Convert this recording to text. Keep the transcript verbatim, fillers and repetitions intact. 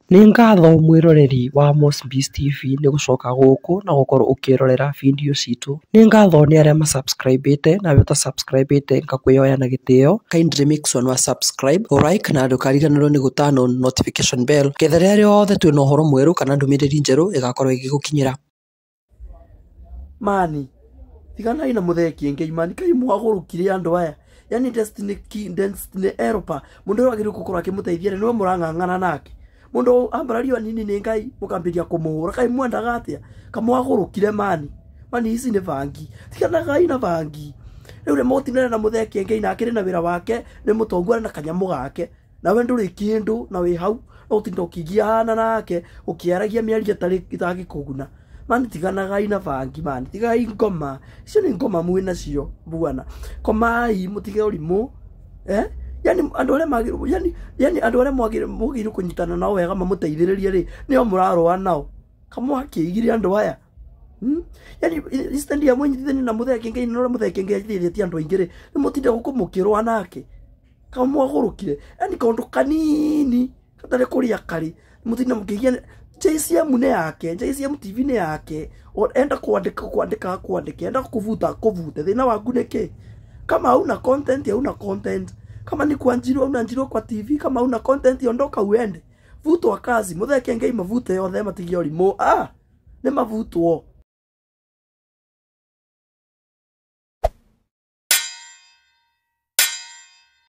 Nĩ ngatho mwĩroreri wa Mosbees T V nĩ gũcoka gũkũ na gũkorwo ũkĩrorera video citũ. Nĩ ngatho nĩ arĩa ma-subscribe-ĩte na wĩ ũta-subscribe-ĩte ngakwĩhoya na gĩtĩo. Kindly make sure nĩ wa-subscribe, o-like na ndũkariganĩrwo nĩ gũ-turn on notification bell getha rĩrĩa rĩothe twĩna ũhoro mwerũ kana ndũmĩrĩri njerũ ĩgakorwo ĩgĩgũkinyĩra. Mani, tiganai na mũtheki ngei mani kai mwagũrũkire andũ aya. Yani Destiny King, Destiny Elpa, mundu ũyũ agĩrĩirwo gũkorwo akĩmũteithia nĩwe mũrang'ang'ana nake. Mundu ambarario nini nĩ Ngai mũkambiria kũmũhũra kai mwendaga atĩa kamwagũrũkire mani. Mani ici nĩ bangi. Tiganagai na bangi. Rĩu rĩ mũtinere na mũtheki ngei na akĩrĩ na wĩra wake nĩ mũtongu na kanyamũ gake. Nawe ndũrĩ kĩndũ na wĩ hau no ũtinda ũkĩgia hana nake ũkĩaragia mĩario ĩtarĩ ĩtagĩkũguna. Mani tiganagai na bangi mani, tigai ngoma. Icio nĩ ngoma mwĩna cio bwana. Komai mutige ũrimũ. Eh? Yani andũ arĩa magĩrĩirwo yani yani andũ arĩa mwagĩrĩirwo kũnyitana nao wega mamũteithĩrĩrie rĩ nĩo mũrarũa nao. Kamwakĩigire andũ aya. Hmm? Yani instead ya mwenyithani na mũtheki ngei na mũtheki ngei thĩthĩtie andũ aingĩ rĩ nĩ mũtinda gũkũ mũkĩrũa nake. Kamwagũrũkire. Yani kaũndũ kanini katarĩ kũrĩa kari. Mũtinda mũkĩgia J C M nĩ yake, J C M T V nĩ yake. Enda kuandika kuandika kuandika, enda kuvuta kuvute. Thina waku nĩ kĩ? Kama hauna content, hauna content. Kama ni kuanjirwa unaanjirwa kwa T V, kama hauna content ondoka uende. Vutwa kazi, mutheki ngei mavute yothe matigia ũrimũ. Ah, nĩ mavutwo.